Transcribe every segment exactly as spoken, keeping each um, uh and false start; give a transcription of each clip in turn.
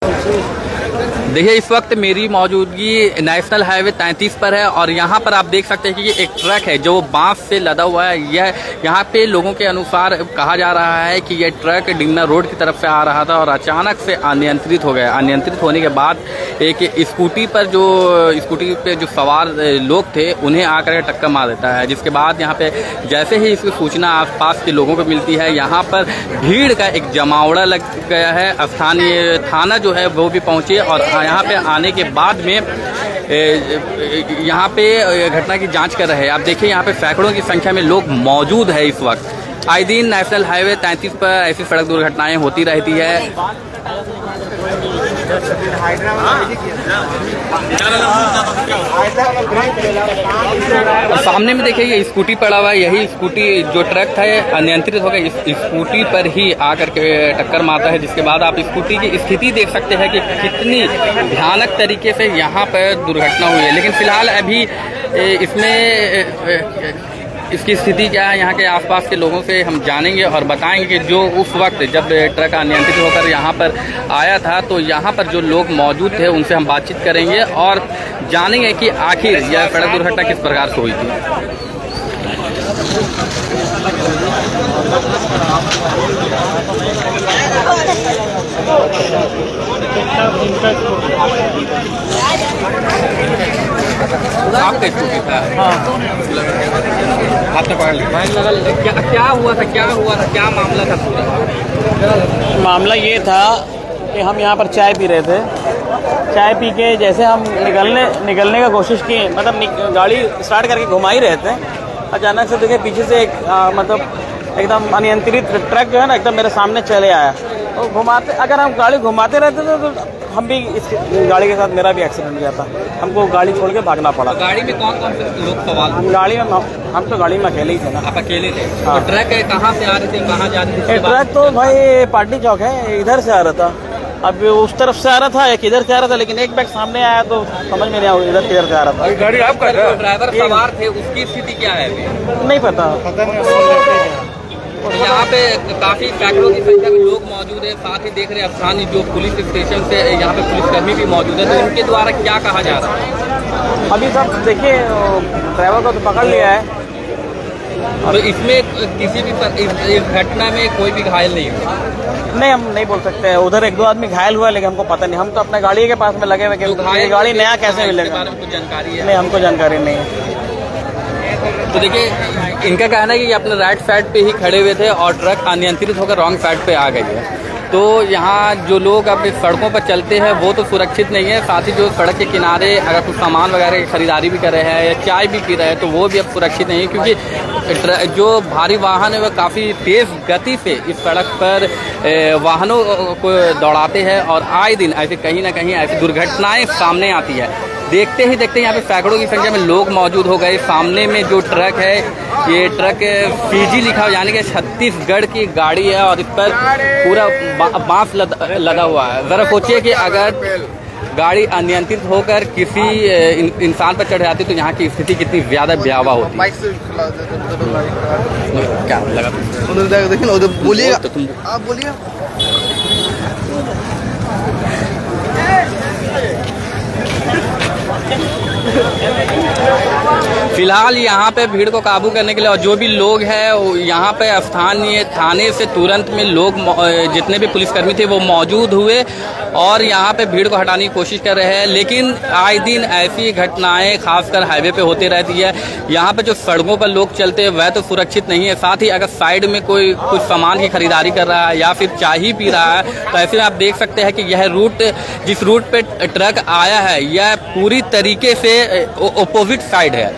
देखिए, इस वक्त मेरी मौजूदगी नेशनल हाईवे तैंतीस पर है और यहाँ पर आप देख सकते हैं कि ये एक ट्रक है जो बांस से लदा हुआ है। यह यहाँ पे लोगों के अनुसार कहा जा रहा है कि यह ट्रक डिमना रोड की तरफ से आ रहा था और अचानक से अनियंत्रित हो गया। अनियंत्रित होने के बाद एक स्कूटी पर जो स्कूटी पे जो सवार लोग थे उन्हें आकर टक्कर मार देता है, जिसके बाद यहाँ पे जैसे ही इसकी सूचना आसपास के लोगों को मिलती है, यहाँ पर भीड़ का एक जमावड़ा लग गया है। स्थानीय थाना जो है वो भी पहुँचे और यहाँ पे आने के बाद में यहाँ पे घटना की जांच कर रहे हैं। आप देखिए, यहाँ पे सैकड़ों की संख्या में लोग मौजूद है इस वक्त। आए दिन नेशनल हाईवे तैंतीस पर ऐसी सड़क दुर्घटनाएं होती रहती है। सामने में देखिए, ये स्कूटी पड़ा हुआ है। यही स्कूटी जो ट्रक था अनियंत्रित हो गया, इस स्कूटी पर ही आकर के टक्कर मारता है, जिसके बाद आप स्कूटी की स्थिति देख सकते हैं कि कितनी भयानक तरीके से यहाँ पर दुर्घटना हुई है। लेकिन फिलहाल अभी इसमें इसकी स्थिति क्या है, यहाँ के आसपास के लोगों से हम जानेंगे और बताएंगे कि जो उस वक्त जब ट्रक अनियंत्रित होकर यहाँ पर आया था तो यहाँ पर जो लोग मौजूद थे उनसे हम बातचीत करेंगे और जानेंगे कि आखिर यह सड़क दुर्घटना किस प्रकार से हुई थी। आपका स्कूटी था? हाँ। हाथ में पकड़ लिया। क्या क्या हुआ था क्या हुआ था क्या मामला था पूरा? मामला ये था कि हम यहाँ पर चाय पी रहे थे। चाय पी के जैसे हम निकलने निकलने का कोशिश की, मतलब गाड़ी स्टार्ट करके घुमा ही रहे थे, अचानक से देखिए पीछे से एक आ, मतलब एकदम अनियंत्रित ट्रक जो है ना एकदम मेरे सामने चले आया। तो घुमाते अगर हम गाड़ी घुमाते रहते थे तो हम भी इस गाड़ी के साथ मेरा भी एक्सीडेंट हो जाता। हमको गाड़ी छोड़ के भागना पड़ा। तो गाड़ी में कौन कौन से लोग सवार? गाड़ी में हम तो गाड़ी में अकेले ही थे ना। आप अकेले थे? हाँ। तो ट्रक कहाँ से आ रहे थे, कहाँ जा रहे थे? ट्रक तो भाई पार्टी चौक है, इधर से आ रहा था। अब उस तरफ से आ रहा था, एक इधर से आ रहा था, लेकिन एक बैग सामने आया तो समझ में नहीं आया इधर किधर से आ रहा था। गाड़ी आपका ड्राइवर सवार थे, उसकी स्थिति क्या है अभी? नहीं पता। यहाँ पे काफी सैकड़ों की संख्या में लोग मौजूद है। साथ ही देख रहे हैं स्थानीय जो पुलिस स्टेशन से यहाँ पे पुलिसकर्मी भी मौजूद है, तो उनके द्वारा क्या कहा जा रहा है? अभी सब देखिए, ड्राइवर को तो पकड़ लिया है। तो इसमें किसी भी पर, इस, इस घटना में कोई भी घायल नहीं हुआ? नहीं, हम नहीं बोल सकते। उधर एक दो आदमी घायल हुआ, लेकिन हमको पता नहीं। हम तो अपने गाड़ी के पास में लगे हुए, क्योंकि गाड़ी नया कैसे मिलेगा? बारे में कुछ जानकारी है? नहीं, हमको जानकारी नहीं है। तो देखिए, इनका कहना है कि अपने राइट साइड पे ही खड़े हुए थे और ट्रक अनियंत्रित होकर रॉन्ग साइड पे आ गई है। तो यहाँ जो लोग अब सड़कों पर चलते हैं वो तो सुरक्षित नहीं है, साथ ही जो सड़क के किनारे अगर कुछ सामान वगैरह की खरीदारी भी कर रहे हैं या चाय भी पी रहे हैं तो वो भी अब सुरक्षित नहीं है, क्योंकि जो भारी वाहन है वह काफ़ी तेज़ गति से इस सड़क पर वाहनों को दौड़ाते हैं और आए दिन ऐसे कहीं ना कहीं ऐसी दुर्घटनाएं सामने आती है। देखते ही देखते यहाँ पे सैकड़ों की संख्या में लोग मौजूद हो गए। सामने में जो ट्रक है, ये ट्रक पीजी लिखा हुआ, यानी कि छत्तीसगढ़ की गाड़ी है और इस पर पूरा बांस लदा, लदा हुआ है। जरा सोचिए कि अगर गाड़ी अनियंत्रित होकर किसी इन, इंसान पर चढ़ जाती तो यहाँ की स्थिति कितनी ज्यादा भयावह होती। क्या लगा? बोलिए, आप बोलिए। फिलहाल यहाँ पे भीड़ को काबू करने के लिए और जो भी लोग हैं यहाँ पे स्थानीय थाने से तुरंत में लोग जितने भी पुलिसकर्मी थे वो मौजूद हुए और यहाँ पे भीड़ को हटाने की कोशिश कर रहे हैं। लेकिन आए दिन ऐसी घटनाएं खासकर हाईवे पे होती रहती है। यहाँ पे जो सड़कों पर लोग चलते हैं वह तो सुरक्षित नहीं है, साथ ही अगर साइड में कोई कुछ सामान की खरीदारी कर रहा है या फिर चाय ही पी रहा है तो ऐसे में आप देख सकते हैं कि यह रूट जिस रूट पे ट्रक आया है यह पूरी तरीके से अपोजिट साइड है।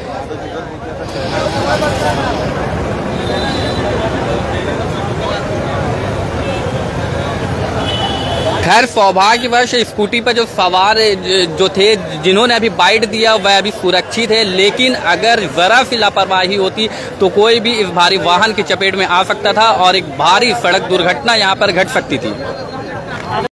खैर सौभाग्यवश स्कूटी पर जो सवार जो थे जिन्होंने अभी बाइट दिया वह अभी सुरक्षित है, लेकिन अगर जरा सी लापरवाही होती तो कोई भी इस भारी वाहन की चपेट में आ सकता था और एक भारी सड़क दुर्घटना यहाँ पर घट सकती थी।